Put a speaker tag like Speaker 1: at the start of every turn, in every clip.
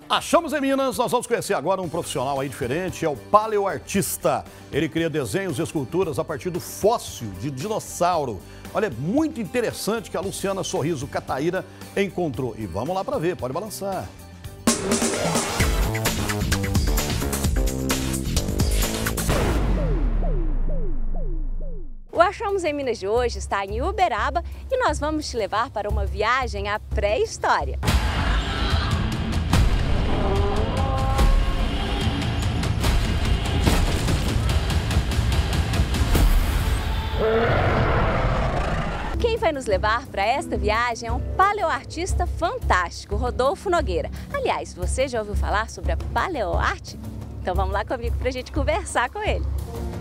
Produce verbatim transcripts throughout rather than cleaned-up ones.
Speaker 1: Achamos em Minas, nós vamos conhecer agora um profissional aí diferente, é o paleoartista. Ele cria desenhos e esculturas a partir do fóssil de dinossauro. Olha, é muito interessante que a Luciana Sorriso Cataíra encontrou. E vamos lá para ver, pode balançar.
Speaker 2: O Achamos em Minas de hoje está em Uberaba e nós vamos te levar para uma viagem à pré-história. Quem vai nos levar para esta viagem é um paleoartista fantástico, Rodolfo Nogueira. Aliás, você já ouviu falar sobre a paleoarte? Então vamos lá comigo para a gente conversar com ele.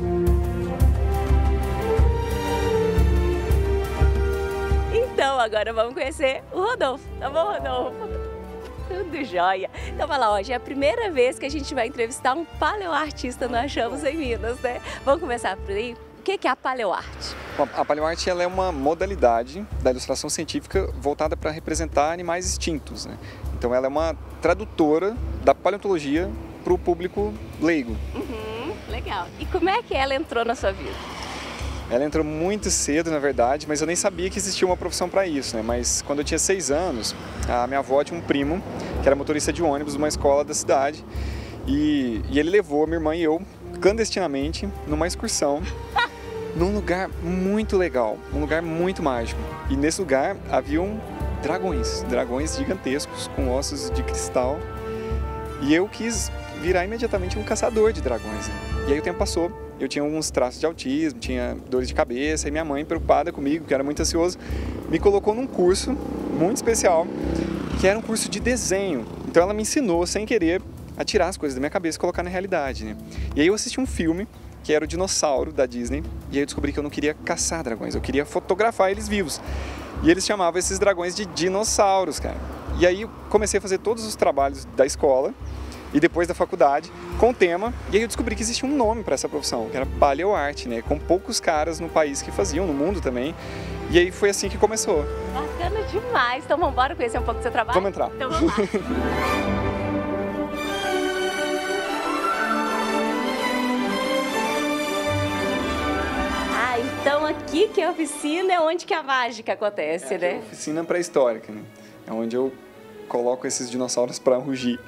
Speaker 2: Então agora vamos conhecer o Rodolfo, tá bom, Rodolfo? Tudo jóia. Então vai lá, hoje é a primeira vez que a gente vai entrevistar um paleoartista no Achamos em Minas, né? Vamos começar por aí? O que é a paleoarte?
Speaker 3: A paleoarte ela é uma modalidade da ilustração científica voltada para representar animais extintos, né? Então ela é uma tradutora da paleontologia para o público leigo.
Speaker 2: Uhum, legal. E como é que ela entrou na sua vida?
Speaker 3: Ela entrou muito cedo, na verdade, mas eu nem sabia que existia uma profissão para isso, né? Mas quando eu tinha seis anos, a minha avó tinha um primo que era motorista de ônibus de uma escola da cidade e, e ele levou a minha irmã e eu clandestinamente numa excursão num lugar muito legal, um lugar muito mágico. E nesse lugar haviam dragões, dragões gigantescos com ossos de cristal. E eu quis virar imediatamente um caçador de dragões, né? E aí o tempo passou, eu tinha alguns traços de autismo, tinha dores de cabeça, e minha mãe, preocupada comigo, que era muito ansioso, me colocou num curso muito especial, que era um curso de desenho. Então ela me ensinou, sem querer, a tirar as coisas da minha cabeça e colocar na realidade, né? E aí eu assisti um filme, que era o Dinossauro, da Disney, e aí eu descobri que eu não queria caçar dragões, eu queria fotografar eles vivos. E eles chamavam esses dragões de dinossauros, cara. E aí eu comecei a fazer todos os trabalhos da escola, e depois da faculdade, com o tema, e aí eu descobri que existia um nome para essa profissão, que era paleoarte, né? Com poucos caras no país que faziam, no mundo também, e aí foi assim que começou.
Speaker 2: Bacana demais! Então vamos embora conhecer um pouco do seu trabalho?
Speaker 3: Vamos entrar.
Speaker 2: Então vamos lá. Ah, então aqui que é a oficina é onde que a mágica acontece,
Speaker 3: é,
Speaker 2: né?
Speaker 3: É a oficina pré-histórica, né? É onde eu coloco esses dinossauros para rugir.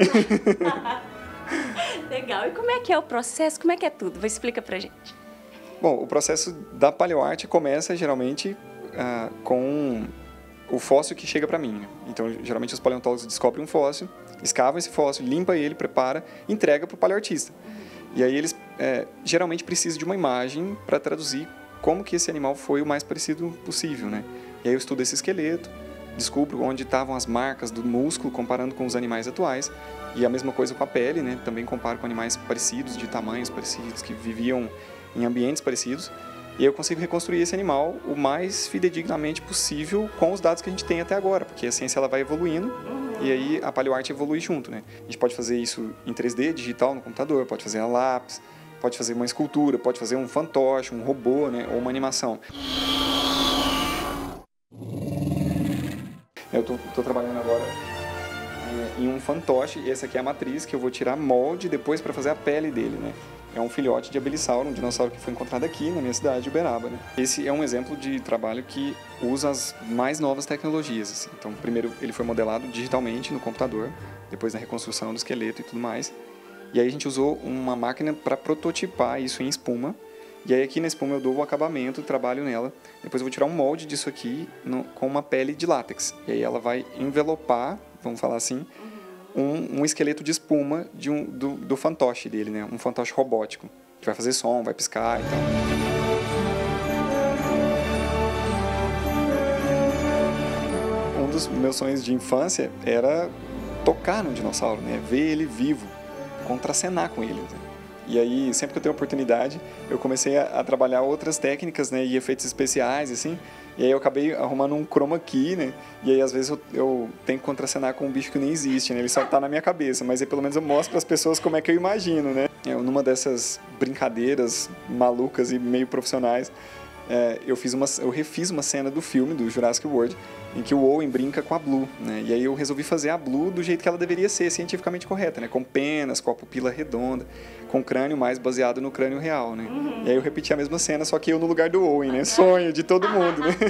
Speaker 2: Legal. E como é que é o processo? Como é que é tudo? Explica pra gente.
Speaker 3: Bom, o processo da paleoarte começa geralmente ah, com o fóssil que chega para mim, né? Então, geralmente os paleontólogos descobrem um fóssil, escavam esse fóssil, limpa ele, prepara, entrega para o paleoartista. Uhum. E aí eles é, geralmente precisam de uma imagem para traduzir como que esse animal foi o mais parecido possível, né? E aí eu estudo esse esqueleto, descubro onde estavam as marcas do músculo comparando com os animais atuais, e a mesma coisa com a pele, né? Também comparo com animais parecidos, de tamanhos parecidos, que viviam em ambientes parecidos, e eu consigo reconstruir esse animal o mais fidedignamente possível com os dados que a gente tem até agora, porque a ciência ela vai evoluindo, e aí a paleoarte evolui junto, né? A gente pode fazer isso em três D, digital, no computador, pode fazer a lápis, pode fazer uma escultura, pode fazer um fantoche, um robô, né? Ou uma animação. Eu estou trabalhando agora é, em um fantoche, e essa aqui é a matriz que eu vou tirar molde depois para fazer a pele dele, né? É um filhote de abelisauro, um dinossauro que foi encontrado aqui na minha cidade, Uberaba, né? Esse é um exemplo de trabalho que usa as mais novas tecnologias, assim. Então, primeiro ele foi modelado digitalmente no computador, depois na reconstrução do esqueleto e tudo mais. E aí a gente usou uma máquina para prototipar isso em espuma. E aí aqui na espuma eu dou o acabamento, trabalho nela. Depois eu vou tirar um molde disso aqui no, com uma pele de látex. E aí ela vai envelopar, vamos falar assim, um, um esqueleto de espuma de um, do, do fantoche dele, né? Um fantoche robótico, que vai fazer som, vai piscar e tal. Um dos meus sonhos de infância era tocar num dinossauro, né? Ver ele vivo, contracenar com ele, né? E aí, sempre que eu tenho oportunidade, eu comecei a, a trabalhar outras técnicas, né, e efeitos especiais, assim, e aí eu acabei arrumando um chroma key, né, e aí às vezes eu, eu tenho que contracenar com um bicho que nem existe, né, ele só tá na minha cabeça, mas aí pelo menos eu mostro para as pessoas como é que eu imagino, né. Eu, numa dessas brincadeiras malucas e meio profissionais, é, eu, fiz uma, eu refiz uma cena do filme, do Jurassic World, em que o Owen brinca com a Blue, né? E aí eu resolvi fazer a Blue do jeito que ela deveria ser, cientificamente correta, né? Com penas, com a pupila redonda, com crânio mais baseado no crânio real, né? Uhum. E aí eu repeti a mesma cena, só que eu no lugar do Owen, né? Sonho de todo mundo, né?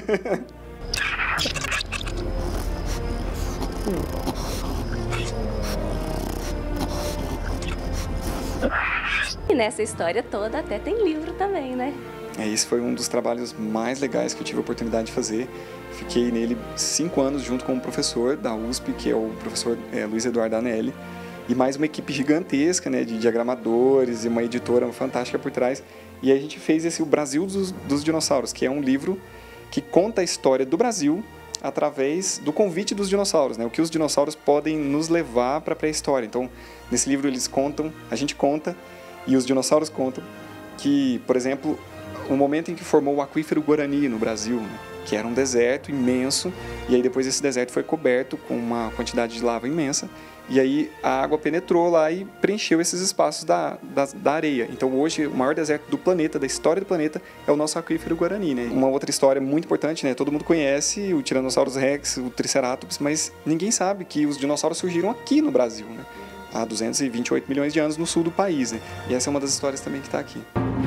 Speaker 2: E nessa história toda até tem livro também, né?
Speaker 3: É, esse foi um dos trabalhos mais legais que eu tive a oportunidade de fazer. Fiquei nele cinco anos junto com um professor da U S P, que é o professor é, Luiz Eduardo Anelli, e mais uma equipe gigantesca, né, de diagramadores e uma editora fantástica por trás. E aí a gente fez esse O Brasil dos, dos Dinossauros, que é um livro que conta a história do Brasil através do convite dos dinossauros, né? O que os dinossauros podem nos levar para a pré-história. Então, nesse livro eles contam, a gente conta, e os dinossauros contam, que, por exemplo, o momento em que formou o aquífero Guarani no Brasil, né? Que era um deserto imenso, e aí depois esse deserto foi coberto com uma quantidade de lava imensa, e aí a água penetrou lá e preencheu esses espaços da, da, da areia. Então hoje o maior deserto do planeta, da história do planeta, é o nosso aquífero Guarani, né? Uma outra história muito importante, né? Todo mundo conhece o Tyrannosaurus Rex, o Triceratops, mas ninguém sabe que os dinossauros surgiram aqui no Brasil, né? Há duzentos e vinte e oito milhões de anos no sul do país, né? E essa é uma das histórias também que está aqui.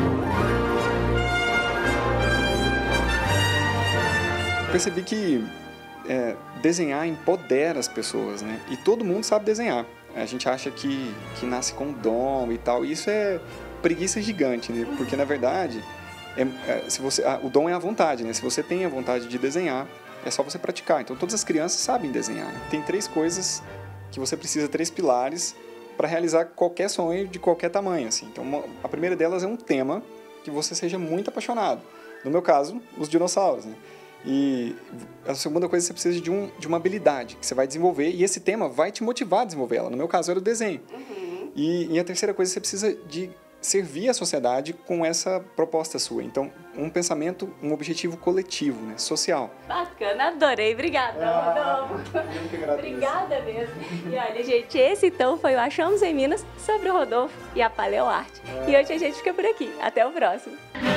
Speaker 3: Percebi que é, desenhar empodera as pessoas, né? E todo mundo sabe desenhar. A gente acha que, que nasce com dom e tal, e isso é preguiça gigante, né? Porque, na verdade, é, é, se você, a, o dom é a vontade, né? Se você tem a vontade de desenhar, é só você praticar. Então, todas as crianças sabem desenhar. Né? Tem três coisas que você precisa, três pilares, para realizar qualquer sonho de qualquer tamanho, assim. Então, uma, a primeira delas é um tema que você seja muito apaixonado. No meu caso, os dinossauros, né? E a segunda coisa, você precisa de, um, de uma habilidade que você vai desenvolver, e esse tema vai te motivar a desenvolver ela. No meu caso, era o desenho. Uhum. E, e a terceira coisa, você precisa de servir a sociedade com essa proposta sua. Então, um pensamento, um objetivo coletivo, né? Social.
Speaker 2: Bacana, adorei. Obrigada, ah, Rodolfo. Obrigada mesmo. E olha, gente, esse então foi o Achamos em Minas sobre o Rodolfo e a Paleoarte. Ah. E hoje a gente fica por aqui. Até o próximo.